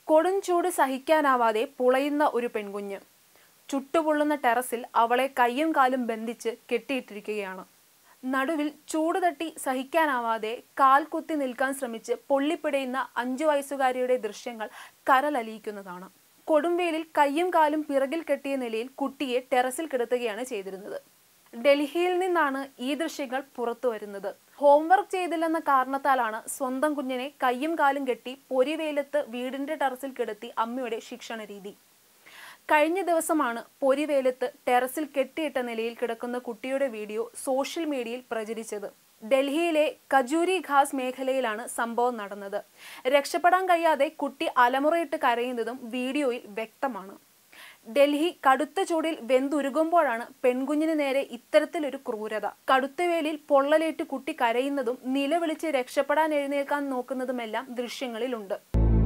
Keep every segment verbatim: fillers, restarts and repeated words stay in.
കൊടുംചൂട് സഹിക്കാനാവാതെ പുളയുന്ന ഒരു പെൺകുഞ്ഞ്. ചുട്ടുപൊള്ളുന്ന ടെറസിൽ അവളെ കയ്യും കാലും ബന്ധിച്ച് കെട്ടിയിട്ടിരിക്കുകയാണ്. നടുവിൽ ചൂട് തട്ടി സഹിക്കാനാവാതെ കാൽ കുത്തി നിൽക്കാൻ ശ്രമിച്ച് പൊള്ളിപ്പിടയുന്ന അഞ്ചു വയസ്സുകാരിയുടെ ദൃശ്യങ്ങൾ കരളലിയിക്കുന്നതാണ്. കൊടുംവേലിൽ കയ്യും കാലും പിറകിൽ കെട്ടിയ നിലയിൽ കുട്ടിയെ ടെറസിൽ കിടത്തുകയാണ് ചെയ്തിരുന്നത്. ഡൽഹിയിൽ നിന്നാണ് ഈ ദൃശ്യങ്ങൾ പുറത്തു വരുന്നത്. ഹോംവർക്ക് ചെയ്തില്ലെന്ന കാരണത്താലാണ് സ്വന്തം കുഞ്ഞിനെ കയ്യും കാലും കെട്ടി പൊരിവേലത്ത് വീടിന്റെ ടെറസിൽ കിടത്തി അമ്മയുടെ ശിക്ഷണ രീതി. കഴിഞ്ഞ ദിവസമാണ് പൊരിവേലത്ത് ടെറസിൽ കെട്ടിയിട്ട നിലയിൽ കിടക്കുന്ന കുട്ടിയുടെ വീഡിയോ സോഷ്യൽ മീഡിയയിൽ പ്രചരിച്ചത്. ഡൽഹിയിലെ കജൂരി ഖാസ് മേഖലയിലാണ് സംഭവം നടന്നത്. രക്ഷപ്പെടാൻ കഴിയാതെ കുട്ടി അലമുറയിട്ട് കരയുന്നതും വീഡിയോയിൽ വ്യക്തമാണ്. ഡൽഹി കടുത്ത ചൂടിൽ വെന്തുരുകുമ്പോഴാണ് പെൺകുഞ്ഞിന് നേരെ ഇത്തരത്തിലൊരു ക്രൂരത. കടുത്ത വേലിൽ പൊള്ളലേറ്റ് കുട്ടി കരയുന്നതും നിലവിളിച്ച് രക്ഷപ്പെടാൻ എഴുന്നേൽക്കാൻ നോക്കുന്നതുമെല്ലാം ദൃശ്യങ്ങളിലുണ്ട്.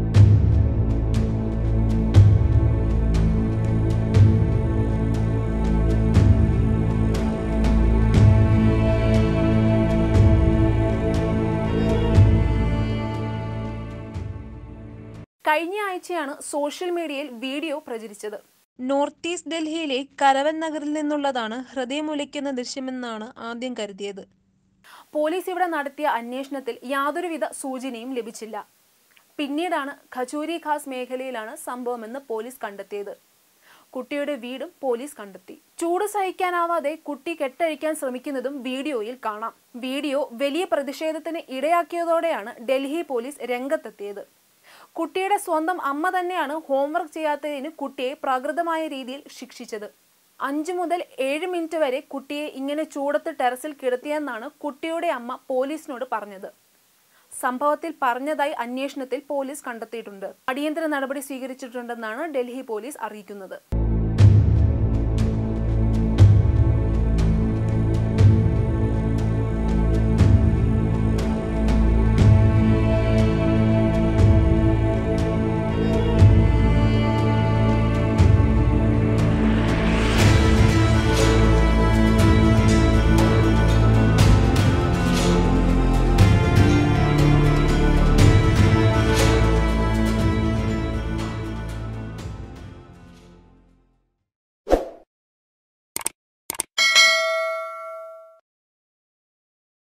കഴിഞ്ഞ ആഴ്ചയാണ് സോഷ്യൽ മീഡിയയിൽ വീഡിയോ പ്രചരിച്ചത്. നോർത്ത് ഈസ്റ്റ് ഡൽഹിയിലെ കരവൻ നഗറിൽ നിന്നുള്ളതാണ് ഹൃദയമുലയ്ക്കുന്ന ദൃശ്യമെന്നാണ് ആദ്യം കരുതിയത്. പോലീസ് ഇവിടെ നടത്തിയ അന്വേഷണത്തിൽ യാതൊരുവിധ സൂചനയും ലഭിച്ചില്ല. പിന്നീടാണ് ഖജൂരി ഖാസ് മേഖലയിലാണ് സംഭവമെന്ന് പോലീസ് കണ്ടെത്തിയത്. കുട്ടിയുടെ വീടും പോലീസ് കണ്ടെത്തി. ചൂട് സഹിക്കാനാവാതെ കുട്ടി കെട്ടഴിക്കാൻ ശ്രമിക്കുന്നതും വീഡിയോയിൽ കാണാം. വീഡിയോ വലിയ പ്രതിഷേധത്തിന് ഇടയാക്കിയതോടെയാണ് ഡൽഹി പോലീസ് രംഗത്തെത്തിയത്. കുട്ടിയുടെ സ്വന്തം അമ്മ തന്നെയാണ് ഹോംവർക്ക് ചെയ്യാത്തതിന് കുട്ടിയെ പ്രാകൃതമായ രീതിയിൽ ശിക്ഷിച്ചത്. അഞ്ചു മുതൽ ഏഴ് മിനിറ്റ് വരെ കുട്ടിയെ ഇങ്ങനെ ചൂടത്ത് ടെറസിൽ കിടത്തിയെന്നാണ് കുട്ടിയുടെ അമ്മ പോലീസിനോട് പറഞ്ഞത്. സംഭവത്തിൽ പറഞ്ഞതായി അന്വേഷണത്തിൽ പോലീസ് കണ്ടെത്തിയിട്ടുണ്ട്. അടിയന്തര നടപടി സ്വീകരിച്ചിട്ടുണ്ടെന്നാണ് ഡൽഹി പോലീസ് അറിയിക്കുന്നത്.